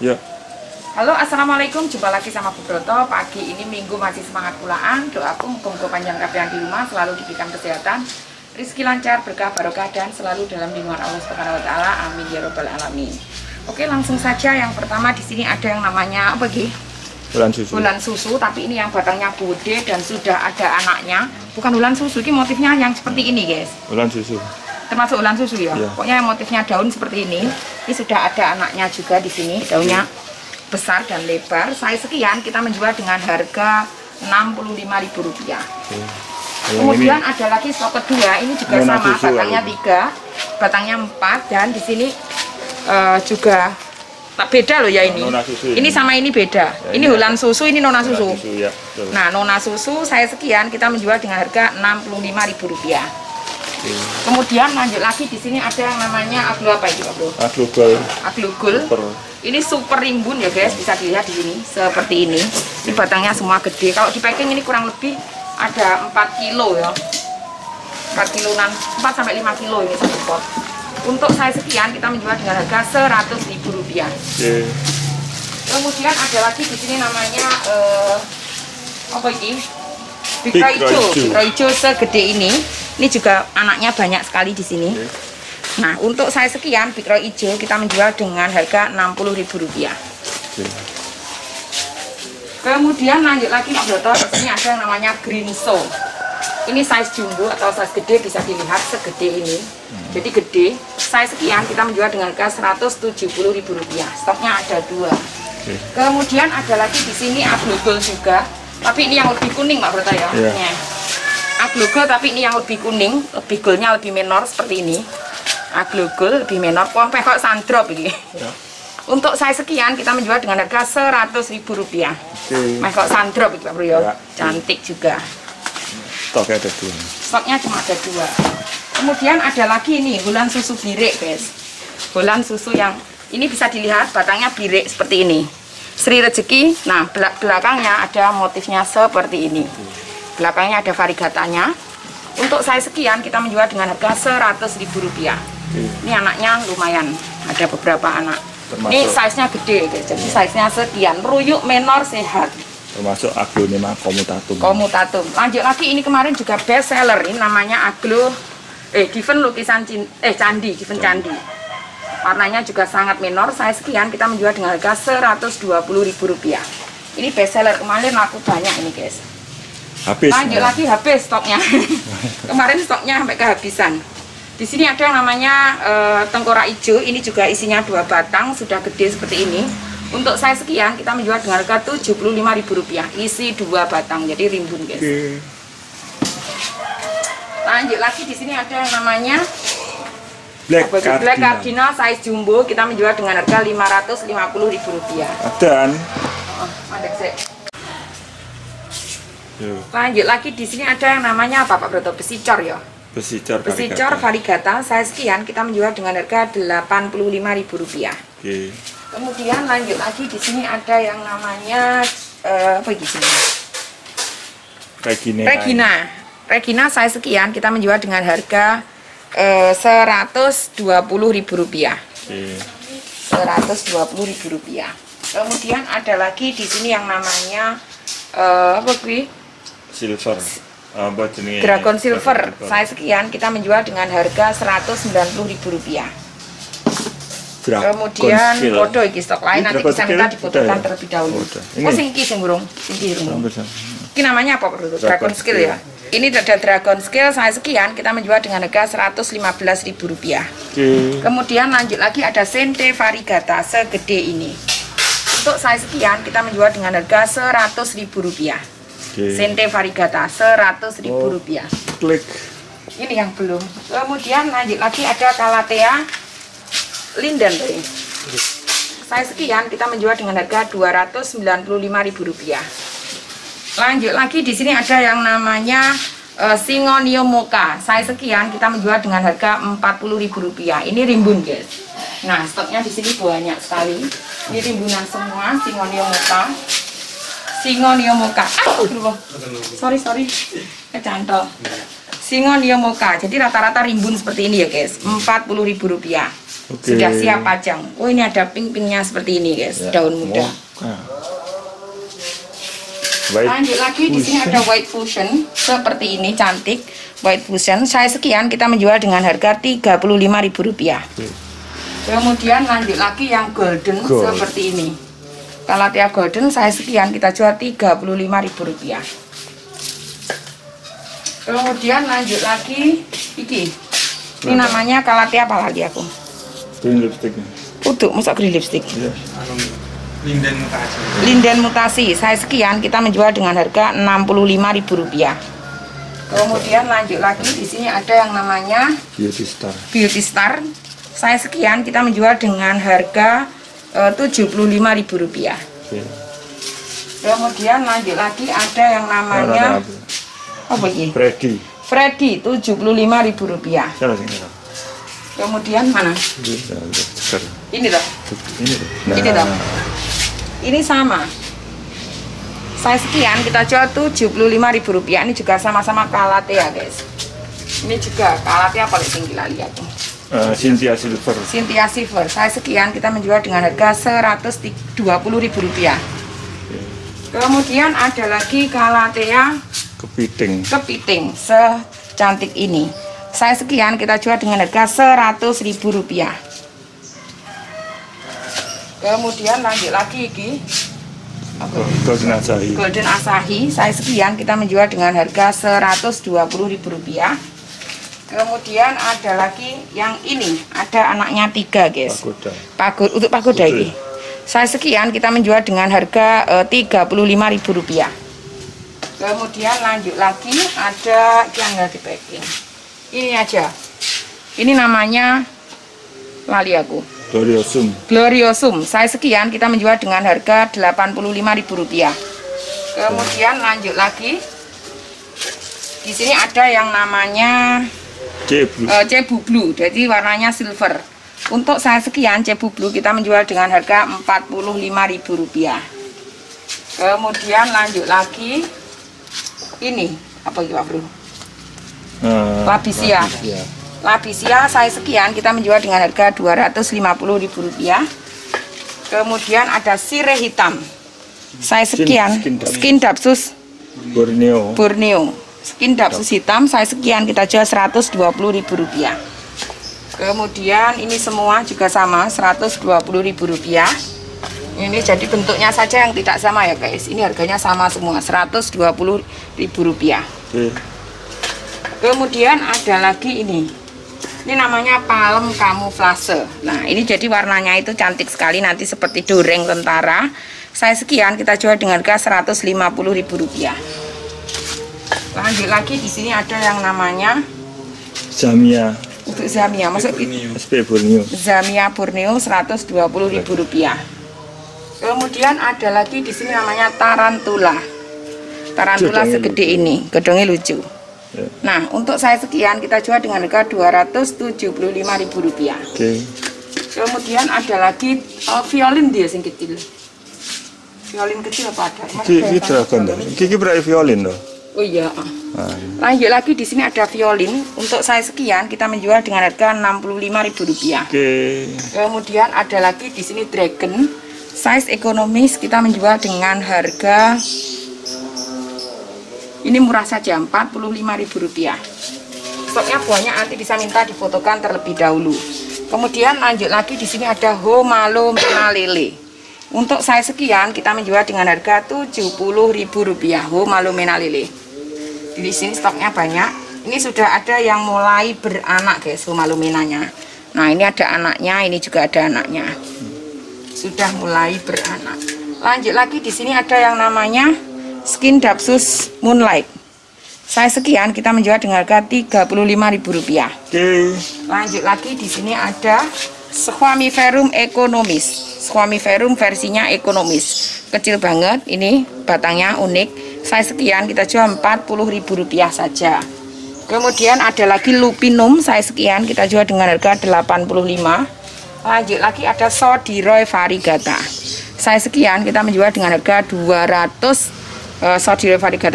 Ya. Halo, assalamualaikum. Jumpa lagi sama Bu Broto. Pagi ini Minggu masih semangat pulaan. Doaku muka panjang kapan di rumah selalu diberikan kesehatan, rezeki lancar, berkah barokah dan selalu dalam lindungan Allah Subhanahu Wa Taala. Amin ya robbal alamin. Oke, langsung saja. Yang pertama di sini ada yang namanya apa Gi? Ulan susu. Ulan susu, tapi ini yang batangnya gede dan sudah ada anaknya. Bukan ulan susu, ini motifnya yang seperti ini, guys. Ulan susu. Termasuk ulan susu ya. Ya. Pokoknya yang motifnya daun seperti ini. Ini sudah ada anaknya juga di sini. Daunnya besar dan lebar. Size sekian kita menjual dengan harga Rp65.000. Kemudian ini ada lagi stok kedua. Ini juga nona sama, susu, batangnya 3, batangnya 4, dan di sini juga tak beda loh ya ini. Nona susu Ini sama ini beda. Ya, ini ulan susu, ini nona susu. Ya, betul. Nah, nona susu saya sekian kita menjual dengan harga Rp65.000. Kemudian lanjut lagi di sini ada yang namanya aglo apa itu, Pak Bro? Aglogol. Aglogol. Super. Ini super rimbun ya guys, bisa dilihat di sini seperti ini. Ini batangnya semua gede. Kalau di packing ini kurang lebih ada 4 kilo ya. 4 kiloan, 4 sampai 5 kilo ini satu pot. Untuk saya sekian kita menjual dengan harga Rp100.000. Kemudian ada lagi di sini namanya apa ini? Big Roijo segede ini. Ini juga anaknya banyak sekali di sini. Nah, untuk saya sekian Big Roijo kita menjual dengan harga Rp60.000. Kemudian lanjut lagi Pak Broto, di sini ada yang namanya Green Show. Ini size jumbo atau size gede, bisa dilihat segede ini. Jadi gede. Size sekian kita menjual dengan harga Rp170.000. Stoknya ada 2. Kemudian ada lagi di sini aglogol juga. Tapi ini yang lebih kuning Pak Broto ya. Aglogol tapi ini yang lebih kuning, lebih golnya lebih menor seperti ini. Aglogol lebih menor, sampai kok sandrop ini. Untuk saya sekian kita menjual dengan harga Rp100.000. Kok sandrop Pak Bro ya. Cantik juga. Stoknya ada 2. Stoknya cuma ada 2. Kemudian ada lagi ini ulan susu birek guys. Ulan susu yang ini bisa dilihat batangnya birek seperti ini. Sri Rezeki. Nah, belakangnya ada motifnya seperti ini. Belakangnya ada variegatanya. Untuk saya sekian kita menjual dengan harga Rp100.000. Ini anaknya lumayan, ada beberapa anak. Ini size-nya gede guys. Jadi size-nya sekian, ruyuk, menor, sehat. Termasuk aglonema comutatum. Comutatum. Lanjut lagi, ini kemarin juga best seller. Ini namanya Given lukisan candi, Given candi. Warnanya juga sangat menor. Saya sekian kita menjual dengan harga Rp120.000. Ini best seller, kemarin laku banyak ini guys. Habis. Lanjut lagi habis stoknya. Kemarin stoknya sampai kehabisan. Di sini ada yang namanya tengkorak hijau. Ini juga isinya 2 batang, sudah gede seperti ini. Untuk saya sekian kita menjual dengan harga Rp75.000. Isi 2 batang, jadi rimbun guys. Lanjut lagi di sini ada yang namanya Black Cardinal size jumbo. Kita menjual dengan harga Rp550.000. Dan lanjut lagi di sini ada yang namanya apa Pak Broto? Besicor ya. Besicor variegata saya sekian kita menjual dengan harga Rp85.000. Kemudian lanjut lagi di sini ada yang namanya apa gitu? Regina saya sekian kita menjual dengan harga Rp120.000. Rp120.000. Kemudian ada lagi di sini yang namanya apa gue? Silver. Dragon Silver. Saya sekian kita menjual dengan harga Rp190.000. Kemudian foto iki stok lain nanti bisa minta difotokan terlebih dahulu. Oh singki sing burung. Ini namanya apa Bro? Dragon Skill ya. Ini ada Dragon Skill saya sekian kita menjual dengan harga Rp115.000. Kemudian lanjut lagi ada Sente Variegata segede ini. Untuk saya sekian kita menjual dengan harga Rp100.000. Sente Variegata Rp100.000. Klik. Ini yang belum. Kemudian lanjut lagi ada Calathea Linden. Saya sekian kita menjual dengan harga Rp295.000. Lanjut lagi di sini ada yang namanya Singonio Mocha. Saya sekian kita menjual dengan harga Rp40.000. Ini rimbun guys. Nah, stoknya di sini banyak sekali. Ini rimbunan semua Singonio Mocha. Sorry. Kecantol. Singonio Mocha. Jadi rata-rata rimbun seperti ini ya guys. Rp40.000. Oke. Sudah siap pajang. Oh, ini ada pink-pinknya seperti ini guys, Ya. daun muda. White Lanjut lagi di sini ada white fusion seperti ini, cantik. White fusion size sekian kita menjual dengan harga Rp35.000. Kemudian lanjut lagi yang golden Gold. seperti ini. Calathea golden size sekian kita jual Rp35.000. Kemudian lanjut lagi iki. Ini namanya Calathea apa lagi aku? green lipsticknya. Utuh, masuk green lipstick. Iya. Linden mutasi. Linden mutasi size sekian kita menjual dengan harga Rp65.000. Kemudian lanjut lagi di sini ada yang namanya Beauty Star. Beauty Star. Size sekian kita menjual dengan harga Rp75.000. Oke. Kemudian lanjut lagi ada yang namanya apa ini? Freddy. Freddy Rp75.000. Salah sih. Kemudian mana? Ini loh. Ini. Ini toh. Ini sama. Size sekian kita jual Rp75.000. Ini juga sama-sama Calathea guys. Ini juga Calathea paling tinggi lah lihat tuh. Cynthia Silver. Cynthia Silver. Size sekian kita menjual dengan harga Rp120.000. Kemudian ada lagi Calathea Kepiting. kepiting secantik ini. Size sekian kita jual dengan harga Rp100.000. Kemudian lanjut lagi iki. Golden Asahi. Golden Asahi size sekian kita menjual dengan harga Rp120.000. Kemudian ada lagi yang ini, ada anaknya 3 guys. Pagoda. Untuk pagoda ini. Size sekian kita menjual dengan harga Rp35.000. Kemudian lanjut lagi ada yang nggak di packing. Ini aja. Ini namanya lali aku. Gloriosum. Gloriosum. Size sekian kita menjual dengan harga Rp85.000. Kemudian lanjut lagi. Di sini ada yang namanya Cebu Blue. Jadi warnanya silver. Untuk size sekian Cebu Blue kita menjual dengan harga Rp45.000. Kemudian lanjut lagi. Ini apa itu Pak Bro? Labisia. Labisia size sekian kita menjual dengan harga Rp250.000. Kemudian ada sirih hitam. Size sekian skin dapsus Borneo. Skin dapsus hitam size sekian kita jual Rp120.000. Kemudian ini semua juga sama Rp120.000. Ini jadi bentuknya saja yang tidak sama ya guys. Ini harganya sama semua Rp120.000. Kemudian ada lagi ini. Ini namanya palem kamuflase. Nah, ini jadi warnanya itu cantik sekali, nanti seperti doreng tentara. Saya sekian kita jual dengan harga Rp150.000. Lanjut lagi di sini ada yang namanya Zamia. Untuk Zamia, masuk SP Borneo. Zamia Borneo Rp120.000. Kemudian ada lagi di sini namanya tarantula. Tarantula segede ini, gedongnya lucu. Ya. Nah, untuk saya sekian kita jual dengan harga Rp275.000. Oke. Kemudian ada lagi violin dia yang kecil. Violin kecil apa ada? Iki dragon dah. Iki berarti violin loh. Oh iya. Lanjut lagi di sini ada violin. Untuk saya sekian kita menjual dengan harga Rp65.000. Oke. Kemudian ada lagi di sini dragon. Size ekonomis kita menjual dengan harga ini murah saja Rp45.000. Stoknya banyak, nanti bisa minta difotokan terlebih dahulu. Kemudian lanjut lagi di sini ada Homalo Mena Lele. Untuk saya sekian kita menjual dengan harga Rp70.000 Homalo Mena Lele. Di sini stoknya banyak. Ini sudah ada yang mulai beranak guys Homalo Menanya. Nah ini ada anaknya, ini juga ada anaknya. Sudah mulai beranak. Lanjut lagi di sini ada yang namanya Skin Dapsus Moonlight. Saya sekian kita menjual dengan harga Rp35.000. Oke. Lanjut lagi di sini ada Squamiferum Economis. Squamiferum versinya ekonomis. Kecil banget, ini batangnya unik. Saya sekian kita jual Rp40.000 saja. Kemudian ada lagi Lupinum, saya sekian kita jual dengan harga Rp85. Lanjut lagi ada Sodiroy Variegata. Saya sekian kita menjual dengan harga Sodiroy Variegata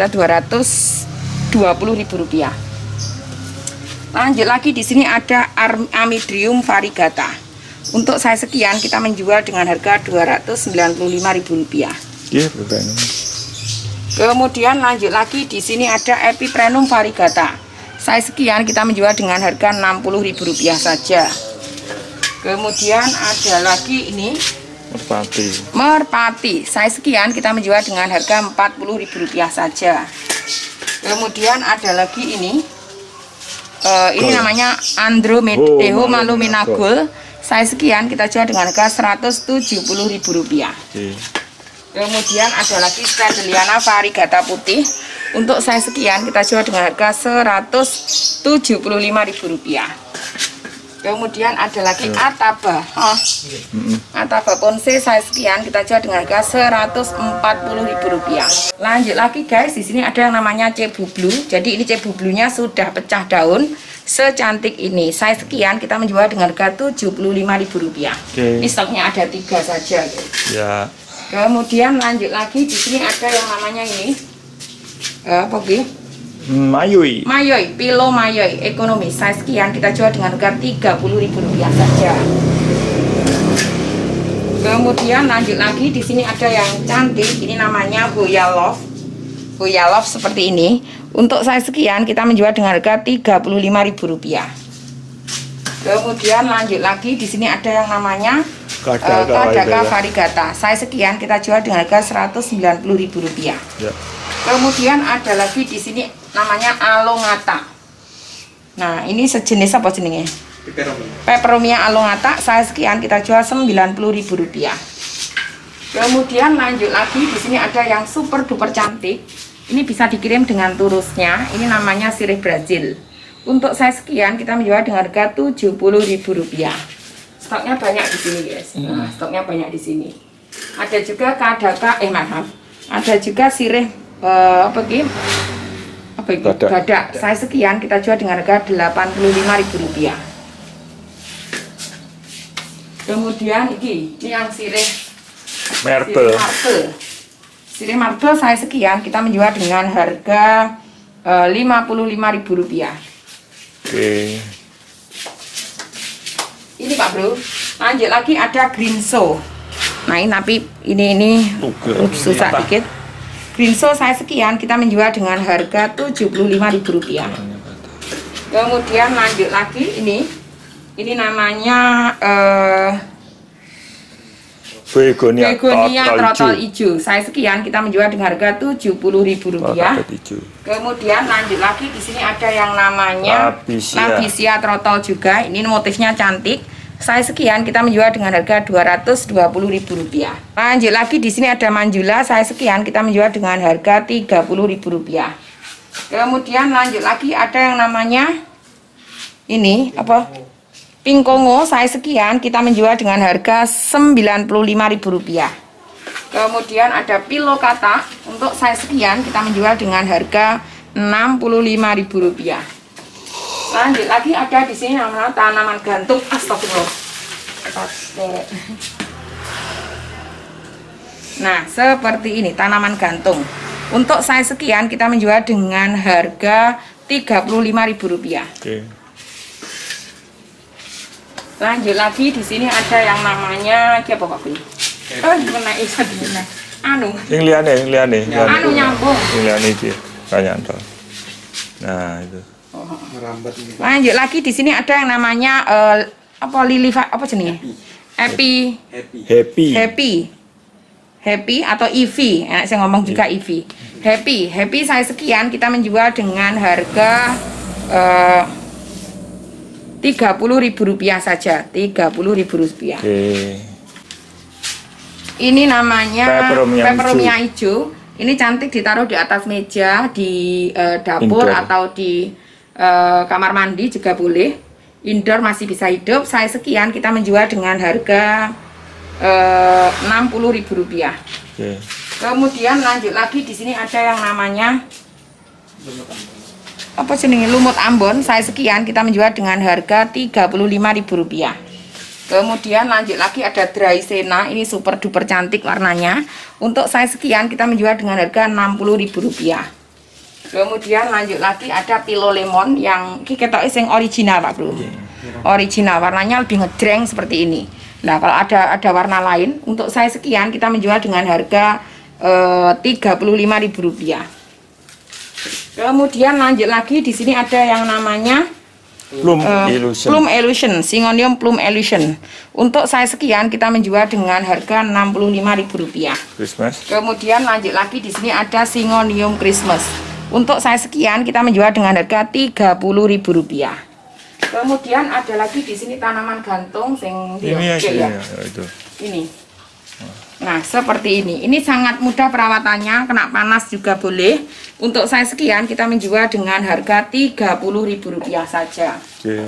Rp220.000. Lanjut lagi di sini ada Amidrium Variegata. Untuk size sekian kita menjual dengan harga Rp295.000. Iya, berbeda. Kemudian lanjut lagi, di sini ada Epiprenum variegata. Size sekian kita menjual dengan harga Rp60.000 saja. Kemudian ada lagi ini merpati. Size sekian kita menjual dengan harga Rp40.000 saja. Kemudian ada lagi ini namanya Andromedeho maluminagul. Size sekian kita jual dengan harga Rp170.000. Kemudian ada lagi Stradeliana variegata putih. Untuk size sekian kita jual dengan harga Rp175.000. Kemudian ada lagi Ataba. Ataba Ponce size sekian kita jual dengan harga Rp140.000. Lanjut lagi guys, di sini ada yang namanya Cebu Blue. Jadi ini Cebu Blue-nya sudah pecah daun. Secantik ini, size sekian kita menjual dengan harga Rp75.000. Ini stoknya ada 3 saja guys. Ya. Kemudian lanjut lagi, di sini ada yang namanya ini apa sih? Mayoi. Mayoi, Pilo Mayoi ekonomi. Size sekian kita jual dengan harga Rp30.000 saja. Kemudian lanjut lagi, di sini ada yang cantik. Ini namanya Hoya Love. Hoya Love seperti ini. Untuk size sekian kita menjual dengan harga Rp35.000. Kemudian lanjut lagi, di sini ada yang namanya Kadaka variegata. Size sekian kita jual dengan harga Rp190.000. Ya. Kemudian ada lagi di sini namanya Alongata. Nah, ini sejenis apa jenisnya? Peperomia Alongata. Size sekian kita jual Rp90.000. Kemudian lanjut lagi, di sini ada yang super duper cantik. Ini bisa dikirim dengan turusnya. Ini namanya sirih Brazil. Untuk size sekian kita menjual dengan harga Rp70.000. Stoknya banyak di sini guys. Nah, stoknya banyak di sini. Ada juga Kadaka, ada juga sirih badak. Size sekian kita jual dengan harga Rp85.000. Kemudian ini yang sirih Marble. Sirih marble size sekian kita menjual dengan harga Rp55.000. Ini Pak Bro. Lanjut lagi ada Greenso. Nah, ini tapi ini susah dikit. Greenso size sekian kita menjual dengan harga Rp75.000. Kemudian lanjut lagi ini namanya Begonia trotol hijau. Size sekian kita menjual dengan harga Rp70.000. Kemudian lanjut lagi, di sini ada yang namanya Lapisia trotol juga. Ini motifnya cantik. Size sekian kita menjual dengan harga Rp220.000. Lanjut lagi, di sini ada Manjula. Size sekian kita menjual dengan harga Rp30.000. Kemudian lanjut lagi ada yang namanya ini apa? Pink Kongo size sekian kita menjual dengan harga Rp95.000. Kemudian ada Pilokata. Untuk size sekian kita menjual dengan harga Rp65.000. Lanjut lagi ada di sini namanya tanaman gantung. Astagfirullah. Nah, seperti ini tanaman gantung. Untuk size sekian kita menjual dengan harga Rp35.000. Lanjut lagi, di sini ada yang namanya apa Pak Bun? Gimana bisa gimana? Yang liane. Nyambung. Yang liane iki banyak toh. Nah, itu. Lanjut lagi, di sini ada yang namanya apa lili apa jenisnya? Happy atau Ivy. Saya ngomong juga Ivy. Happy size sekian kita menjual dengan harga Rp30.000 saja. Rp30.000. Ini namanya peperomia hijau. Ini cantik ditaruh di atas meja, di dapur atau di kamar mandi juga boleh. Indoor masih bisa hidup. Size sekian kita menjual dengan harga Rp60.000. Kemudian lanjut lagi, di sini ada yang namanya apa jenenge lumut Ambon. Size sekian kita menjual dengan harga Rp35.000. Kemudian lanjut lagi ada Dracaena. Ini super duper cantik warnanya. Untuk size sekian kita menjual dengan harga Rp60.000. Kemudian lanjut lagi ada Pilo Lemon yang ketoke sing original Pak Bro. original, warnanya lebih ngejreng seperti ini. Nah, kalau ada warna lain untuk size sekian kita menjual dengan harga Rp35.000. Kemudian lanjut lagi, di sini ada yang namanya Plum Illusion, Syngonium Plum Illusion. Untuk size sekian kita menjual dengan harga Rp65.000. Kemudian lanjut lagi, di sini ada Syngonium Christmas. Untuk size sekian kita menjual dengan harga Rp30.000. Kemudian ada lagi di sini tanaman gantung ini ya. Itu. Ini. Nah, seperti ini. Ini sangat mudah perawatannya, kena panas juga boleh. Untuk size sekian kita menjual dengan harga Rp30.000 saja. Oke.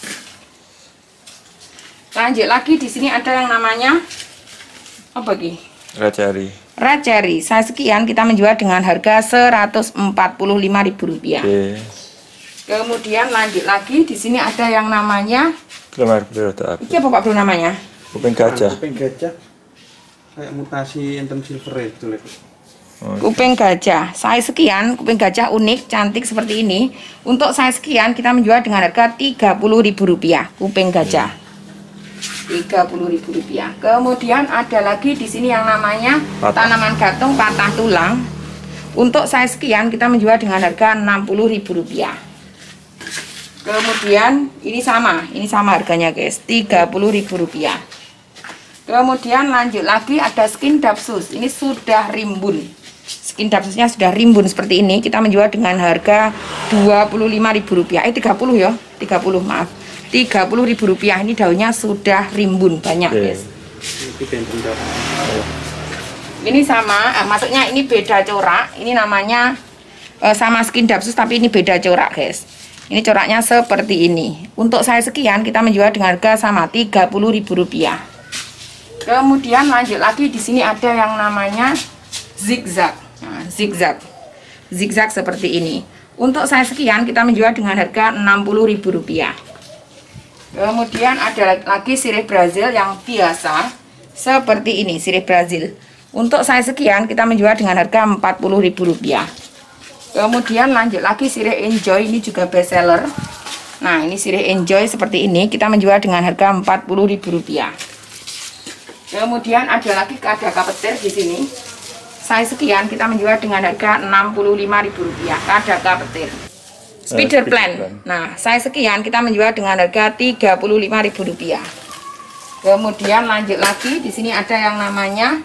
Lanjut lagi, di sini ada yang namanya apa Ki? Red cherry. Size sekian kita menjual dengan harga Rp145.000. Oke. Kemudian lanjut lagi, di sini ada yang namanya ini apa Pak Bro namanya? Kuping gajah. Kayak mutasi enten silver itu. Kuping gajah, size sekian, kuping gajah unik, cantik seperti ini. Untuk size sekian kita menjual dengan harga Rp30.000. Kuping gajah Rp30.000. Kemudian ada lagi di sini yang namanya tanaman gantung patah tulang. Untuk size sekian kita menjual dengan harga Rp60.000. Kemudian ini sama harganya guys, Rp30.000. Kemudian lanjut lagi ada skin dapsus. Ini sudah rimbun. Skin dapsusnya sudah rimbun seperti ini. Kita menjual dengan harga Rp25.000. 30 ya. 30 maaf. Rp30.000. Ini daunnya sudah rimbun banyak, guys. Ini sama, maksudnya ini beda corak. Ini namanya sama skin dapsus tapi ini beda corak, guys. Ini coraknya seperti ini. Untuk size sekian kita menjual dengan harga sama Rp30.000. Kemudian lanjut lagi, di sini ada yang namanya zigzag. Nah, zigzag seperti ini. Untuk size sekian kita menjual dengan harga Rp60.000. Kemudian ada lagi sirih Brazil yang biasa seperti ini, sirih Brazil. Untuk size sekian kita menjual dengan harga Rp40.000. Kemudian lanjut lagi sirih Enjoy, ini juga best seller. Nah, ini sirih Enjoy seperti ini, kita menjual dengan harga Rp40.000. Kemudian ada lagi kadaka petir di sini. Size sekian kita menjual dengan harga Rp65.000. Kadaka petir. Spider plant. Nah, size sekian kita menjual dengan harga Rp35.000. Kemudian lanjut lagi, di sini ada yang namanya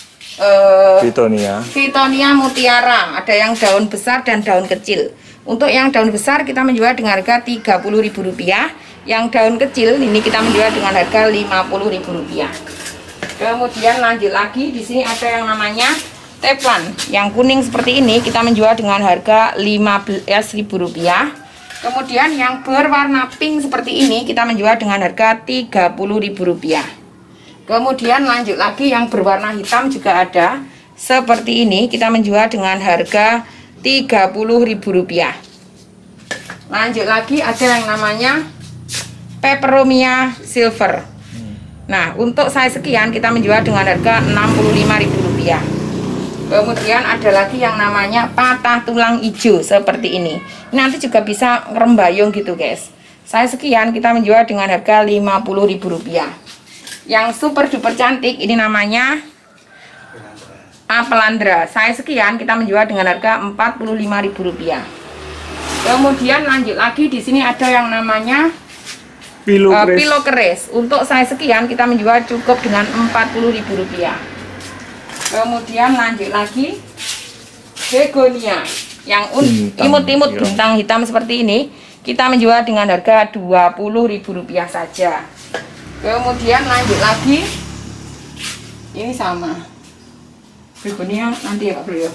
Fitonia mutiara. Ada yang daun besar dan daun kecil. Untuk yang daun besar kita menjual dengan harga Rp30.000. Yang daun kecil ini kita menjual dengan harga Rp50.000. Kemudian lanjut lagi, di sini ada yang namanya teflon yang kuning seperti ini, kita menjual dengan harga Rp15.000. Kemudian yang berwarna pink seperti ini kita menjual dengan harga Rp30.000. Kemudian lanjut lagi, yang berwarna hitam juga ada seperti ini, kita menjual dengan harga Rp30.000. Lanjut lagi ada yang namanya peperomia silver. Nah, untuk size sekian kita menjual dengan harga Rp65.000. Kemudian ada lagi yang namanya patah tulang hijau seperti ini. Nanti juga bisa rembayung gitu, guys. Size sekian kita menjual dengan harga Rp50.000. Yang super duper cantik ini namanya Apelandra. Size sekian kita menjual dengan harga Rp45.000. Kemudian lanjut lagi, di sini ada yang namanya Pilokeres. Untuk size sekian kita menjual cukup dengan Rp40.000. Kemudian lanjut lagi begonia yang imut-imut bintang hitam seperti ini, kita menjual dengan harga Rp20.000 saja. Kemudian lanjut lagi, ini sama begonia nanti ya Pak Bro ya.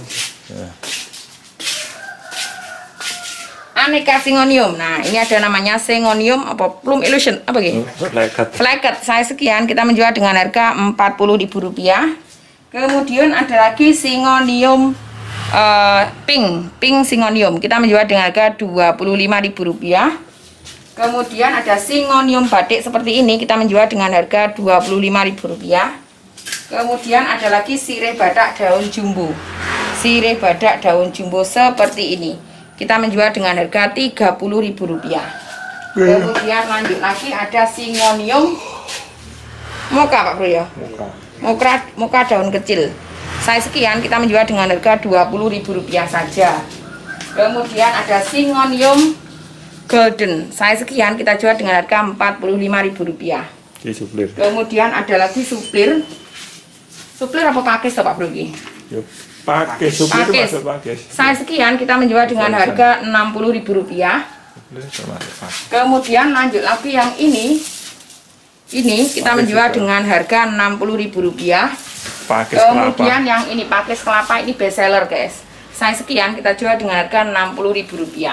Aneka Syngonium. Nah, ini ada namanya Syngonium apa Plum Illusion apa gitu? Flaket. Saya sekian kita menjual dengan harga Rp40.000. Kemudian ada lagi Syngonium pink Syngonium. Kita menjual dengan harga Rp25.000. Kemudian ada Syngonium batik seperti ini, kita menjual dengan harga Rp25.000. Kemudian ada lagi sirih badak daun jumbo. Sirih badak daun jumbo seperti ini, kita menjual dengan harga Rp30.000. Kemudian lanjut lagi ada Syngonium Mocha Pak Bro ya. Mocha daun kecil. Size sekian kita menjual dengan harga Rp20.000 saja. Kemudian ada Syngonium Golden. Size sekian kita jual dengan harga Rp45.000. Kemudian ada lagi suplir. Suplir apa pakis Pak Bro ini? Pakai suplir itu pakai. Size sekian kita menjual dengan harga Rp60.000. Kemudian lanjut lagi yang ini kita menjual dengan harga Rp60.000. Kemudian yang ini pakis kelapa, ini best seller guys. Size sekian kita jual dengan harga Rp60.000.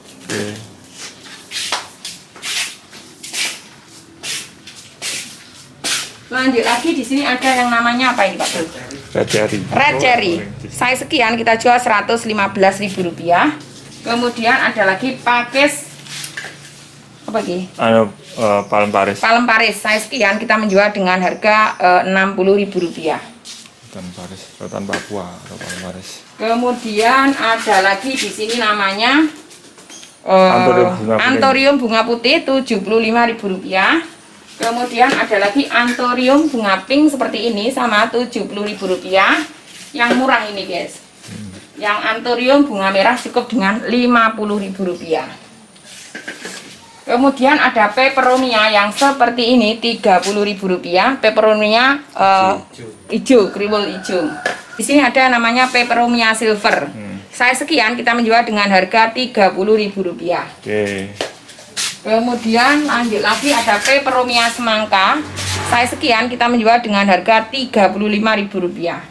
Lanjut lagi di sini ada yang namanya apa ini Pak Bro? Red cherry. Size sekian kita jual Rp115.000. Kemudian ada lagi pakis apa lagi? Palem Paris. Palem Paris. Size sekian kita menjual dengan harga Rp60.000. Rotan Papua atau Palem Paris. Kemudian ada lagi di sini namanya Anthurium bunga putih Rp75.000. Kemudian ada lagi Anthurium bunga pink seperti ini sama Rp70.000. Yang murah ini guys. Yang Anthurium bunga merah cukup dengan Rp50.000. Kemudian ada peperonia yang seperti ini Rp30.000. Peperonia hijau, kriwil hijau. Di sini ada namanya peperonia silver. Size sekian kita menjual dengan harga Rp30.000. Kemudian lanjut lagi ada peperomia semangka. Size sekian kita menjual dengan harga Rp35.000.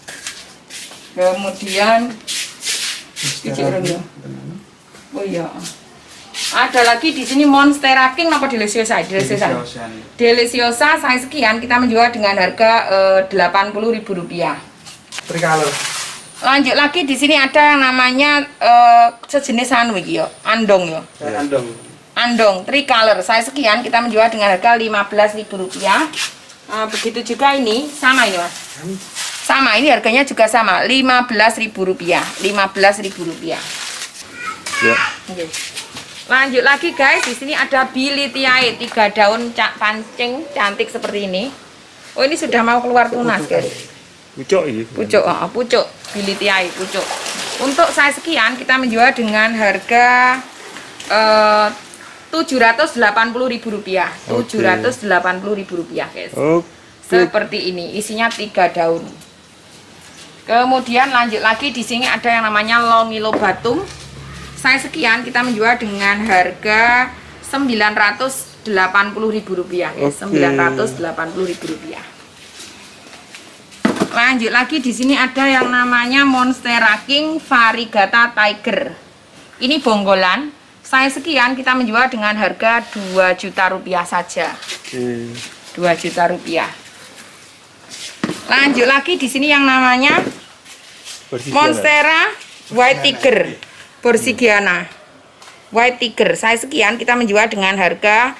Kemudian oh iya. Ada lagi di sini Monstera King apa Deliciosa? Deliciosa size sekian kita menjual dengan harga Rp80.000. Tricolor. Lanjut lagi di sini ada yang namanya sejenis anu iki yo, andong yo. Andong tricolor size sekian kita menjual dengan harga Rp15.000. Begitu juga ini sama ini Mas. Sama ini harganya juga sama Rp15.000. Rp15.000. Ya. Okay. Lanjut lagi guys, di sini ada Bilitiae 3 daun pancing cantik seperti ini. Oh ini sudah mau keluar tunas guys. Pucuk ini. Pucuk Bilitiae pucuk. Untuk size sekian kita menjual dengan harga Rp780.000. Rp780.000 guys. Seperti ini, isinya 3 daun. Kemudian lanjut lagi di sini ada yang namanya Longilobatum. Size sekian kita menjual dengan harga Rp980.000 guys. Rp980.000. Lanjut lagi di sini ada yang namanya Monstera King Variegata Tiger. Ini bonggolan. Size sekian kita menjual dengan harga Rp2 juta saja. Rp2 juta. Lanjut lagi di sini yang namanya Monstera White Tiger, Borsigiana White Tiger. Size sekian kita menjual dengan harga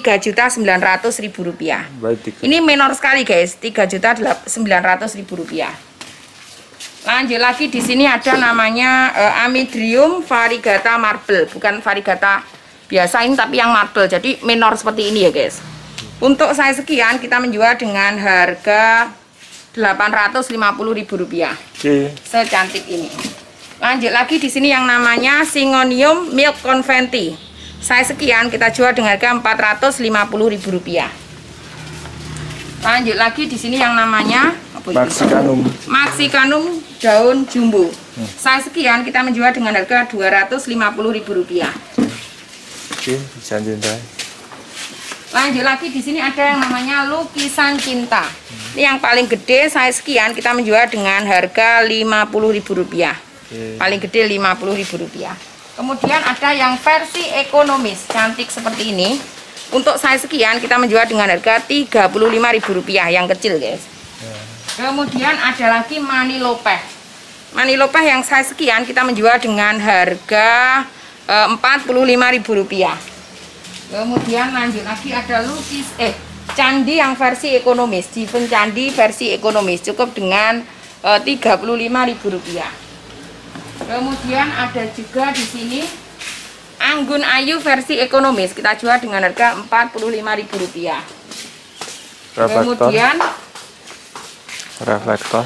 Rp3.900.000. Ini minor sekali guys, Rp3.900.000. Lanjut lagi di sini ada namanya Amydrium Variegata Marble, bukan Variegata biasa ini tapi yang marble, jadi minor seperti ini ya guys. Untuk size sekian kita menjual dengan harga Rp850.000. Secantik ini. Lanjut lagi di sini yang namanya Syngonium Milk Conventi. Size sekian kita jual dengan harga Rp450.000. Lanjut lagi di sini yang namanya Maxicanum daun jumbo. Size sekian kita menjual dengan harga Rp250.000. Bisa cinta. Lanjut lagi di sini ada yang namanya lukisan cinta. Ini yang paling gede, size sekian kita menjual dengan harga Rp50.000. Paling gede Rp50.000. Kemudian ada yang versi ekonomis, cantik seperti ini. Untuk size sekian kita menjual dengan harga Rp35.000 yang kecil guys. Kemudian ada lagi Manilopeh. Manilopeh yang size sekian kita menjual dengan harga Rp45.000. Kemudian lanjut lagi ada candi yang versi ekonomis, Diven candi versi ekonomis cukup dengan Rp35.000. Kemudian ada juga di sini Anggun Ayu versi ekonomis kita jual dengan harga Rp45.000. Kemudian reflektor.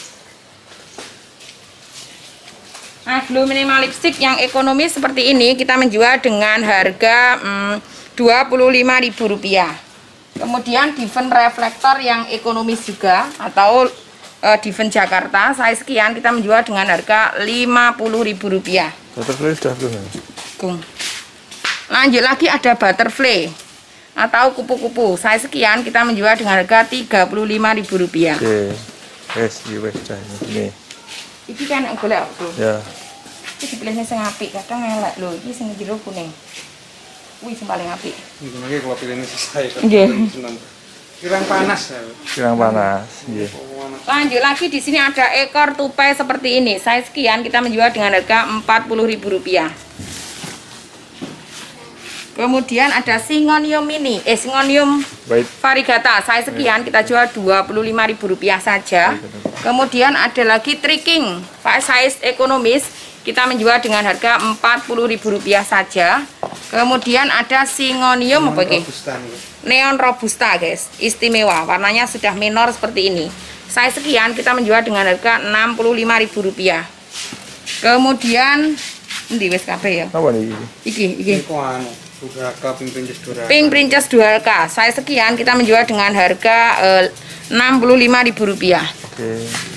Aglo minimal lipstick yang ekonomis seperti ini kita menjual dengan harga Rp25.000. Kemudian Diven reflektor yang ekonomis juga atau Diven Jakarta size sekian kita menjual dengan harga Rp50.000. Butterfly sudah belum? Lanjut lagi ada butterfly atau kupu-kupu size sekian kita menjual dengan harga Rp35.000. Oke, wes dah ini. Iki kan yang golek aku. Ya. Iki dipilihnya sing apik, kadang elek lho. Iki sing jero kuning. Wih, sing paling apik. Itu lagi kalau pilih ini selesai. Nggih. Kurang panas ya. Kurang panas. Nggih. Lanjut lagi di sini ada ekor tupai seperti ini. Size sekian kita menjual dengan harga Rp40.000. Kemudian ada Syngonium mini, Syngonium variegata. Size sekian kita jual Rp25.000 saja. Kemudian ada lagi Tricking, size ekonomis kita menjual dengan harga Rp40.000 saja. Kemudian ada Syngonium apa ini? Neon Robusta guys, istimewa. Warnanya sudah minor seperti ini. Size sekian kita menjual dengan harga Rp65.000. Kemudian ini wes kabeh ya. Apa nih? Iki. Pink Princess Dual K. Size sekian kita menjual dengan harga Rp65.000. Oke.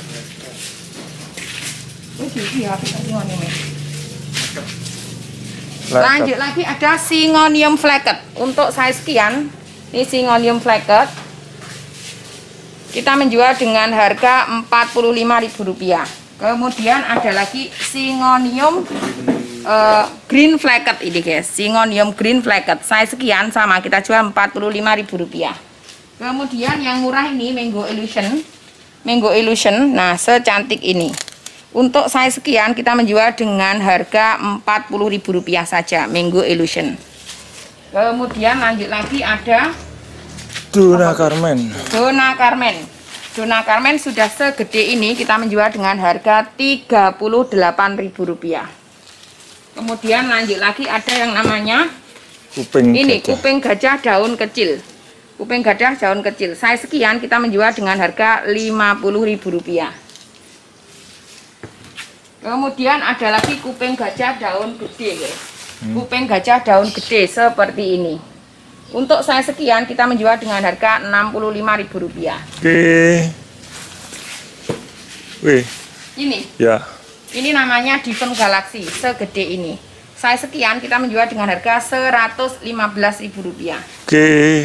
Lanjut lagi ada Syngonium Flaket. Untuk size sekian, ini Syngonium Flaket kita menjual dengan harga Rp45.000. Kemudian ada lagi Syngonium Green Flaket ini guys, Syngonium Green Flaket size sekian sama kita jual Rp45.000. Kemudian yang murah ini Mango Illusion. Nah, secantik ini. Untuk size sekian kita menjual dengan harga Rp40.000 saja, Mango Illusion. Kemudian lanjut lagi ada Donna Carmen. Donna Carmen sudah segede ini kita menjual dengan harga Rp38.000. Kemudian lanjut lagi ada yang namanya Kuping gajah daun kecil. Kuping gajah daun kecil. Size sekian kita menjual dengan harga Rp50.000. Kemudian ada lagi kuping gajah daun gede guys. Kuping gajah daun gede seperti ini. Untuk size sekian kita menjual dengan harga Rp65.000. Oke. Wih. Ini. Ya. Ini namanya Diven Galaxy segede ini. Size sekian kita menjual dengan harga Rp115.000. Oke.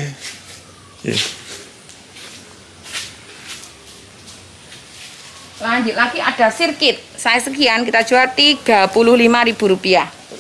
Lanjut lagi ada Circuit. Size sekian kita jual Rp35.000.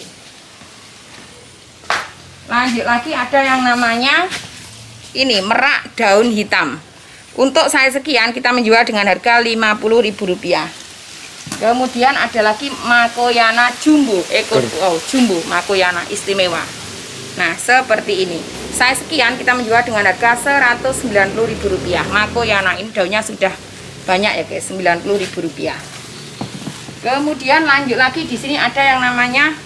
Lanjut lagi ada yang namanya ini merak daun hitam. Untuk size sekian kita menjual dengan harga Rp50.000. Kemudian ada lagi Makoyana Jumbo, Jumbo Makoyana istimewa. Nah, seperti ini. Size sekian kita menjual dengan harga Rp190.000. Makoyana ini daunnya sudah banyak ya guys, Rp90.000. Kemudian lanjut lagi di sini ada yang namanya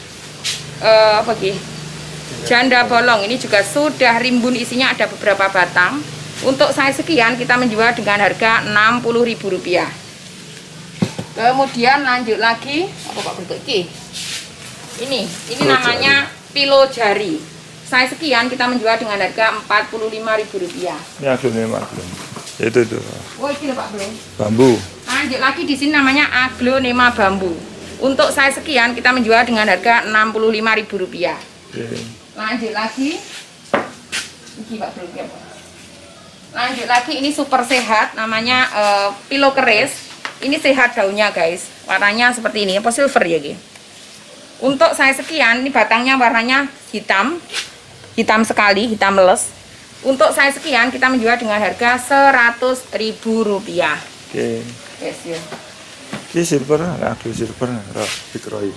janda bolong. Ini juga sudah rimbun isinya, ada beberapa batang. Untuk size sekian kita menjual dengan harga Rp60.000. Kemudian lanjut lagi ini namanya pilo jari. Size sekian kita menjual dengan harga Rp45.000. Ini aglonema. Itu. Oh, ini Pak Bro. Bambu. Lanjut lagi di sini namanya aglonema bambu. Untuk size sekian kita menjual dengan harga Rp65.000. Lanjut lagi. Ini Pak Bro. Lanjut lagi ini super sehat namanya pilo keris. Ini sehat daunnya guys. Warnanya seperti ini, apa silver ya guys. Untuk size sekian, ini batangnya warnanya hitam sekali, hitam meles. Untuk size sekian kita menjual dengan harga Rp100.000. Oke. Yes, ya. Ini silver, silver, Big Roy.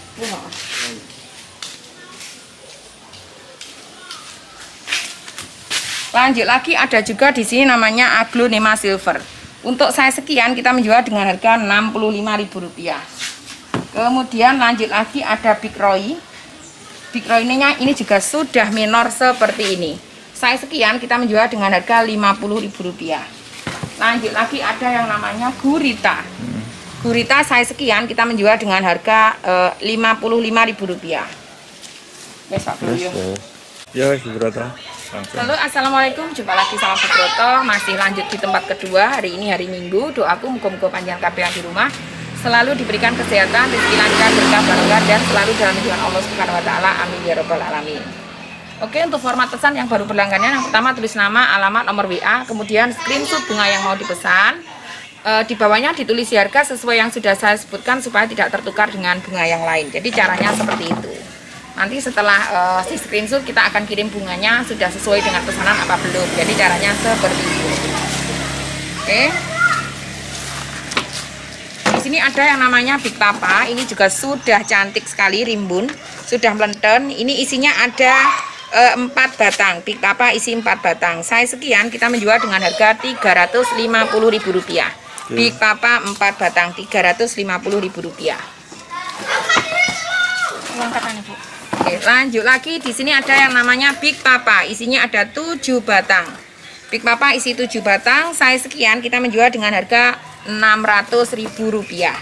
Lanjut lagi ada juga di sini namanya aglonema silver. Untuk size sekian kita menjual dengan harga Rp65.000. Kemudian lanjut lagi ada Big Roy. Big Royne-nya ini juga sudah minor seperti ini. Size sekian kita menjual dengan harga Rp50.000. Lanjut lagi ada yang namanya gurita. Gurita size sekian kita menjual dengan harga Rp55.000. Wes Pak Bro. Ya, gurita. Halo, assalamualaikum, jumpa lagi sama Bu Broto. Masih lanjut di tempat kedua. Hari ini hari Minggu. Doaku muka-muka panjang kabeh yang di rumah selalu diberikan kesehatan, rezeki lancar, berkah barokah, dan selalu dalam lindungan Allah Subhanahu wa taala. Amin ya rabbal alamin. Oke, untuk format pesan yang baru berlangganan, yang pertama tulis nama, alamat, nomor WA, kemudian screenshot bunga yang mau dipesan. Di bawahnya ditulis harga sesuai yang sudah saya sebutkan supaya tidak tertukar dengan bunga yang lain. Jadi caranya seperti itu. Nanti setelah si screenshot kita akan kirim bunganya sudah sesuai dengan pesanan apa belum. Jadi caranya seperti itu. Oke. Di sini ada yang namanya Big Papa. Ini juga sudah cantik sekali, rimbun, sudah melenten. Ini isinya ada 4 batang. Big Papa isi 4 batang. Size sekian kita menjual dengan harga Rp350.000. Big Papa 4 batang Rp350.000. Oke, lanjut lagi. Di sini ada yang namanya Big Papa. Isinya ada 7 batang. Big Papa isi 7 batang. Size sekian kita menjual dengan harga Rp600.000.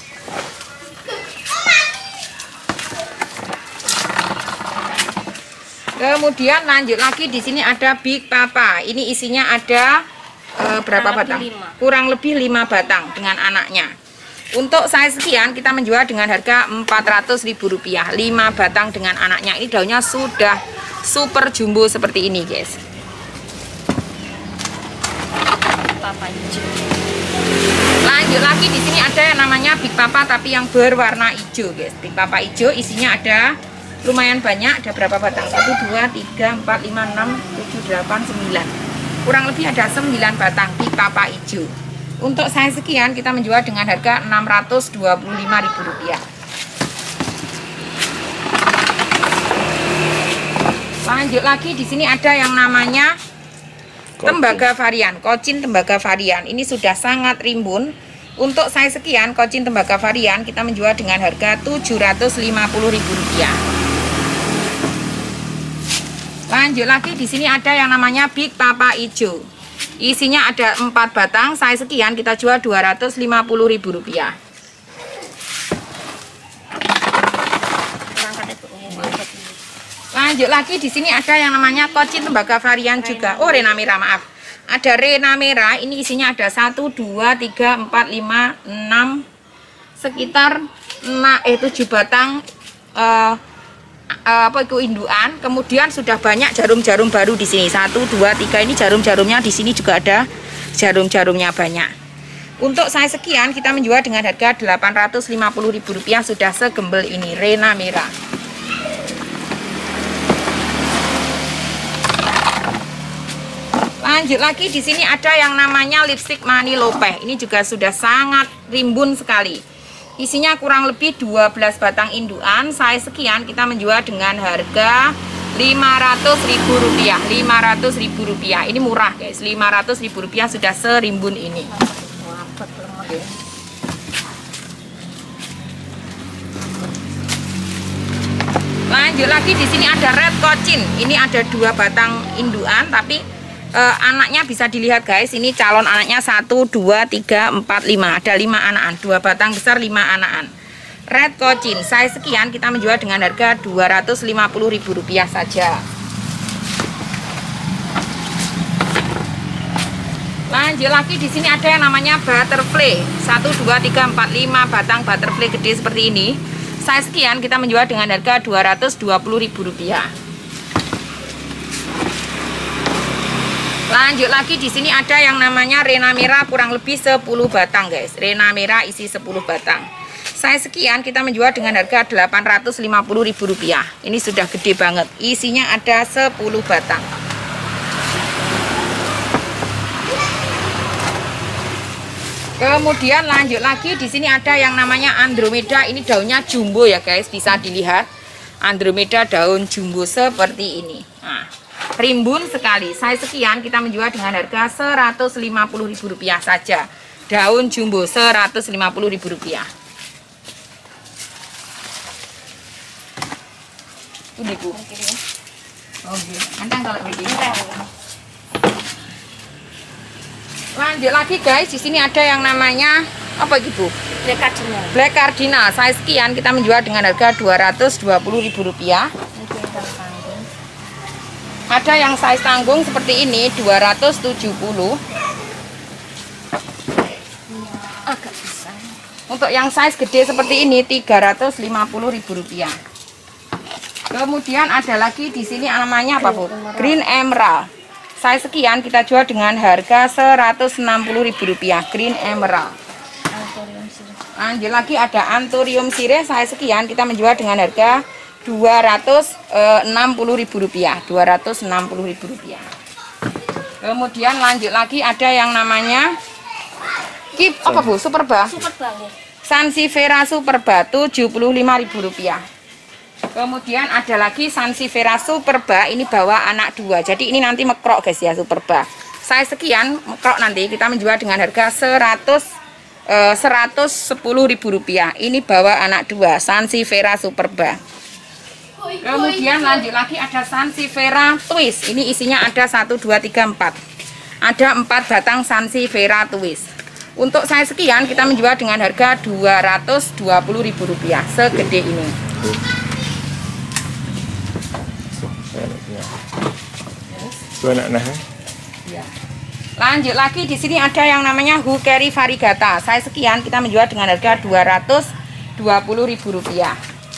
Kemudian lanjut lagi, di sini ada Big Papa. Ini isinya ada berapa batang? Kurang lebih 5 batang dengan anaknya. Untuk size sekian kita menjual dengan harga Rp400.000. 5 batang dengan anaknya. Ini daunnya sudah super jumbo seperti ini, guys. Lanjut lagi, di sini ada yang namanya Big Papa tapi yang berwarna hijau, guys. Big Papa hijau isinya ada lumayan banyak. Ada berapa batang? 1, 2, 3, 4, 5, 6, 7, 8, 9. Kurang lebih ada 9 batang Big Papa hijau. Untuk size sekian kita menjual dengan harga Rp625.000. Lanjut lagi, di sini ada yang namanya tembaga varian, kocin tembaga varian. Ini sudah sangat rimbun. Untuk size sekian kocin tembaga varian kita menjual dengan harga Rp750.000. Lanjut lagi, di sini ada yang namanya Big Papa hijau. Isinya ada 4 batang, size sekian kita jual Rp250.000. Lanjut lagi, di sini ada yang namanya kocin tembaga varian juga. Oh, Rena merah, maaf. Ada Rena merah, ini isinya ada 1, 2, 3, 4, 5, 6, sekitar 7 batang indukan. Kemudian sudah banyak jarum-jarum baru di sini. 1, 2, 3 ini jarum-jarumnya di sini juga ada jarum-jarumnya banyak. Untuk size sekian kita menjual dengan harga Rp850.000. Sudah segembel ini Rena merah. Lanjut lagi, di sini ada yang namanya lipstick Mani Lope. Ini juga sudah sangat rimbun sekali. Isinya kurang lebih 12 batang indukan. Size sekian kita menjual dengan harga Rp500.000. Rp500.000. Ini murah, guys. Rp500.000 sudah serimbun ini. Lanjut lagi, di sini ada red kocin. Ini ada 2 batang indukan, tapi anaknya bisa dilihat, guys. Ini calon anaknya 1, 2, 3, 4, 5. Ada 5 anakan, 2 batang besar, 5 anakan. Red kocin size sekian kita menjual dengan harga Rp250.000 saja. Lanjut lagi, di sini ada yang namanya butterfly. 1, 2, 3, 4, 5 batang butterfly gede seperti ini. Size sekian kita menjual dengan harga Rp220.000. Lanjut lagi, di sini ada yang namanya Rena merah, kurang lebih 10 batang, guys. Rena merah isi 10 batang. Size sekian kita menjual dengan harga Rp850.000. Ini sudah gede banget. Isinya ada 10 batang. Kemudian lanjut lagi, di sini ada yang namanya Andromeda. Ini daunnya jumbo ya, guys. Bisa dilihat. Andromeda daun jumbo seperti ini. Nah, rimbun sekali. Size sekian kita menjual dengan harga Rp150.000 saja. Daun jumbo Rp150.000. Ini Bu. Oke, anteng kalau begini. Lanjut lagi guys, di sini ada yang namanya apa gitu? Black Cardinal. Black Cardinal, size sekian kita menjual dengan harga Rp220.000. Ada yang size tanggung seperti ini 270. Agak besar. Untuk yang size gede seperti ini Rp350.000. Kemudian ada lagi di sini namanya apa Bu? Green Emerald. Size sekian kita jual dengan harga Rp160.000. Green Emerald. Lanjut lagi ada Anthurium Sire, size sekian kita menjual dengan harga Rp260.000. Rp260.000. Kemudian lanjut lagi ada yang namanya apa Bu? Superba. Super banget. Sansevieria Superba Rp75.000. Kemudian ada lagi Sansevieria Superba, ini bawa anak 2. Jadi ini nanti mekrok guys ya, Superba. Size sekian mekrok nanti kita menjual dengan harga Rp110.000. Ini bawa anak 2, Sansevieria Superba. Kemudian lanjut lagi ada Sansevieria Twist. Ini isinya ada 1, 2, 3, 4. Ada 4 batang Sansevieria Twist. Untuk size sekian kita menjual dengan harga Rp220.000. Segede ini. Lanjut lagi di sini ada yang namanya Hukeri Variegata. Size sekian kita menjual dengan harga Rp220.000.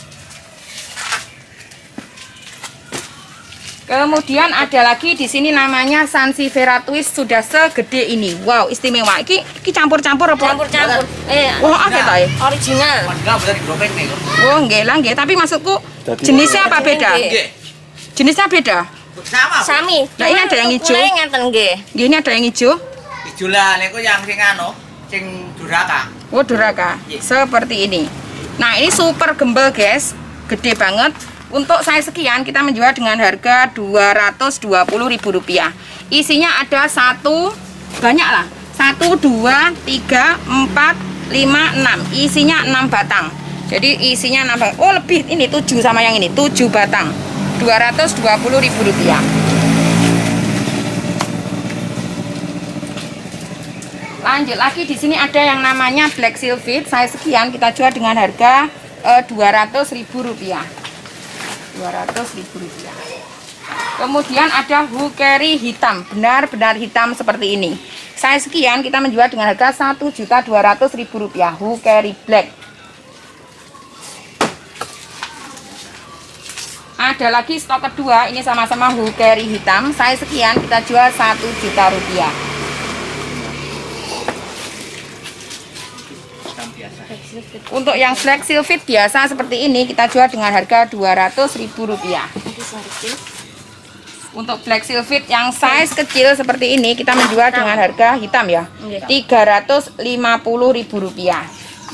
Kemudian ada lagi di sini namanya Sansevieria Twist, sudah segede ini. Wow, istimewa. Iki campur-campur apa? Campur-campur. Wah, oke toh. Original. Oh, nggih lah nggih, tapi maksudku jenisnya apa beda? Jenisnya beda. Sami. Nah, ini ada yang hijau. Mulai ngeten nggih. Nggih, ini ada yang hijau. Hijau lah, niku yang sing anu, sing duraka. Oh, duraka. Seperti ini. Nah, ini super gembel, guys. Gede banget. Untuk size sekian kita menjual dengan harga Rp220.000. Isinya ada banyak lah. 1, 2, 3, 4, 5, 6. Isinya 6 batang. Jadi isinya 6 batang. Oh, lebih ini 7 sama yang ini, 7 batang. Rp220.000. Lanjut lagi di sini ada yang namanya Black Sylphid, size sekian kita jual dengan harga Rp200.000. Rp200.000. Kemudian ada Hukeri hitam, benar-benar hitam seperti ini. Size sekian kita menjual dengan harga Rp1.200.000. Hukeri Black. Ada lagi stok kedua, ini sama-sama Hukeri hitam. Size sekian kita jual Rp1 juta. Untuk yang Black Sylphid biasa seperti ini kita jual dengan harga Rp200.000. Untuk Black Sylphid yang size kecil seperti ini kita menjual dengan harga hitam ya, Rp350.000.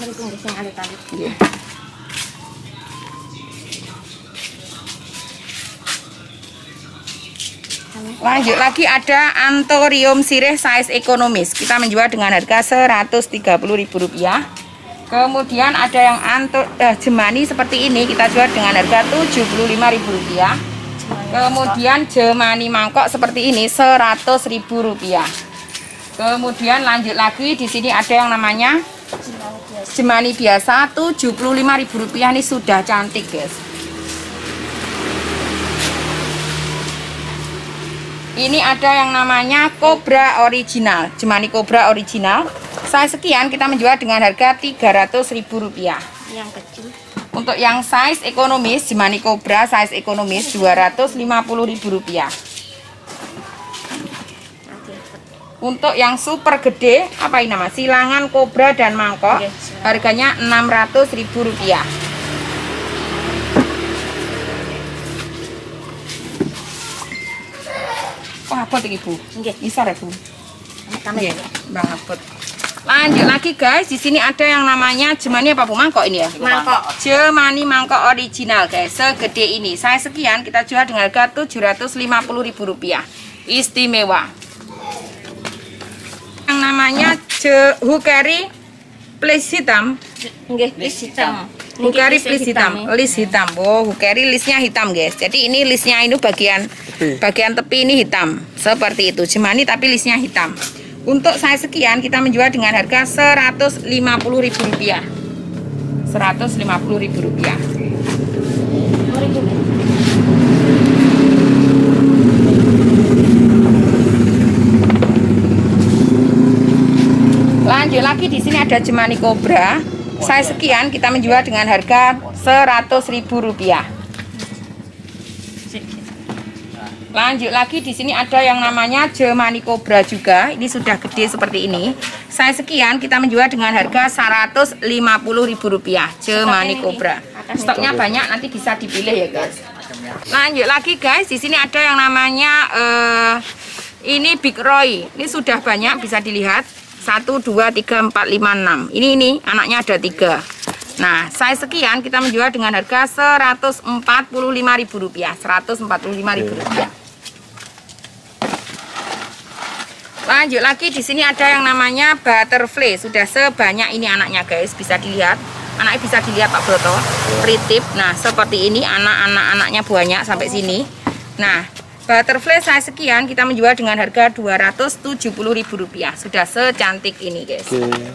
Lanjut lagi ada Anthurium Sire size ekonomis. Kita menjual dengan harga Rp130.000. Kemudian ada yang Jemani seperti ini kita jual dengan harga Rp75.000. Kemudian Jemani mangkok seperti ini Rp100.000. Kemudian lanjut lagi di sini ada yang namanya Jemani biasa Rp75.000. Ini sudah cantik, guys. Ini ada yang namanya Cobra Original, Jemani Cobra Original. Size sekian kita menjual dengan harga Rp300.000. Yang kecil. Untuk yang size ekonomis, Jemani Cobra size ekonomis Rp250.000. Untuk yang super gede, apa ini nama? Silangan Cobra dan mangkok, harganya Rp600.000. Wah, apa ini Bu? Bisa ya Bu? Iya, Bang Abot. Lanjut lagi guys, di sini ada yang namanya Jemani apa Bu? Mangkok ini ya? Mangkok. Jemani mangkok original guys, segede ini. Saya sekian kita jual dengan harga Rp750.000. Istimewa. Yang namanya Hukeri Plus hitam. Nggih, plus hitam. Hukeri list hitam. List hitam. Oh, hukeri listnya hitam, guys. Jadi ini listnya ini bagian tepi ini hitam. Seperti itu. Jemani tapi listnya hitam. Untuk size sekian kita menjual dengan harga Rp150.000. Rp150.000. Lanjut lagi, di sini ada jemani kobra. Size sekian kita menjual dengan harga Rp100.000. Lanjut lagi, di sini ada yang namanya jemani kobra juga. Ini sudah gede seperti ini. Size sekian kita menjual dengan harga Rp150.000. Jemani kobra. Stoknya banyak, nanti bisa dipilih ya guys. Lanjut lagi guys, di sini ada yang namanya ini Big Roy. Ini sudah banyak, bisa dilihat. 1, 2, 3, 4, 5, 6. Ini anaknya ada 3. Nah, size sekian kita menjual dengan harga Rp145.000. Rp145.000. Lanjut lagi, di sini ada yang namanya butterfly. Sudah sebanyak ini anaknya guys, bisa dilihat. Anaknya bisa dilihat Pak Broto. Pritip. Nah, seperti ini anaknya banyak sampai sini. Nah, butterfly size sekian kita menjual dengan harga Rp270.000. Sudah secantik ini, guys.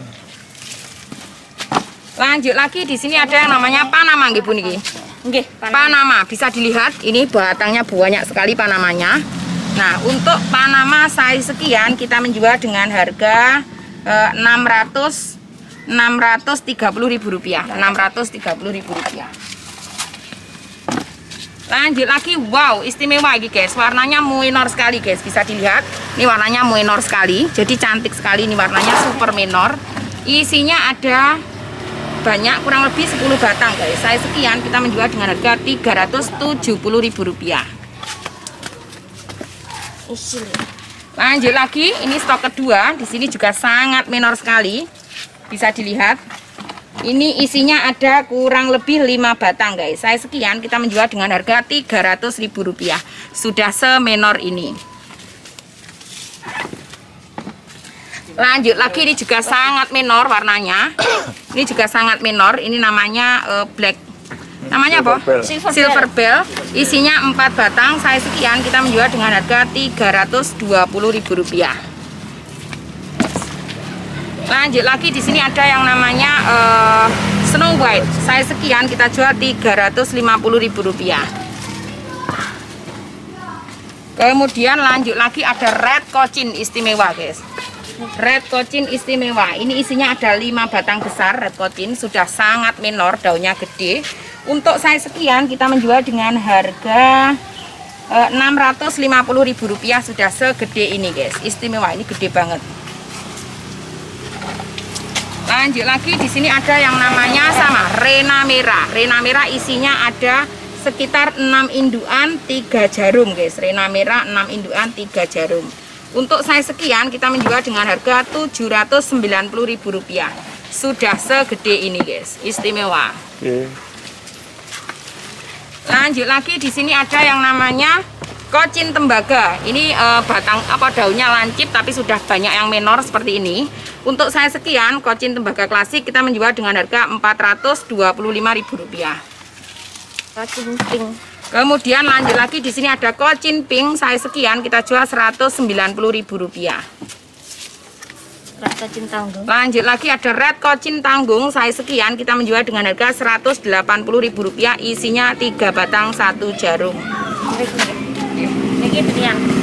Lanjut lagi, di sini ada yang namanya Panama, nggih Bu niki. Nggih, Panama. Bisa dilihat ini batangnya banyak sekali Panamanya. Nah, untuk Panama size sekian kita menjual dengan harga Rp630.000. Rp630.000. Lanjut lagi, wow, istimewa ini guys, warnanya minor sekali guys, bisa dilihat. Ini warnanya minor sekali, jadi cantik sekali. Ini warnanya super minor. Isinya ada banyak, kurang lebih 10 batang guys. Saya sekian kita menjual dengan harga Rp370.000. Lanjut lagi, ini stok kedua. Di sini juga sangat minor sekali, bisa dilihat. Ini isinya ada kurang lebih 5 batang guys. Saya sekian kita menjual dengan harga Rp300.000. Sudah semenor ini. Lanjut lagi, ini juga sangat minor warnanya. Ini juga sangat minor. Ini namanya black. Namanya apa? Silver bell. Isinya 4 batang. Saya sekian kita menjual dengan harga Rp320.000. Lanjut lagi, di sini ada yang namanya Snow White. Saya sekian kita jual Rp350.000. Kemudian lanjut lagi ada red cochin istimewa guys. Red cochin istimewa. Ini isinya ada 5 batang besar red cochin. Sudah sangat minor, daunnya gede. Untuk saya sekian kita menjual dengan harga Rp650.000. Sudah segede ini guys. Istimewa, ini gede banget. Lanjut lagi, di sini ada yang namanya sama Rena merah. Rena merah isinya ada sekitar 6 indukan 3 jarum guys. Rena merah 6 indukan 3 jarum. Untuk size sekian kita menjual dengan harga Rp790.000. Sudah segede ini guys. Istimewa. Lanjut lagi, di sini ada yang namanya Kocin tembaga. Ini daunnya lancip tapi sudah banyak yang minor seperti ini. Untuk saya sekian, kocin tembaga klasik kita menjual dengan harga Rp425.000. Kocin pink. Kemudian lanjut lagi, di sini ada kocin pink saya sekian kita jual Rp190.000. Kocin tanggung. Lanjut lagi ada red kocin tanggung saya sekian kita menjual dengan harga Rp180.000. Isinya 3 batang 1 jarum. Ini pilihan.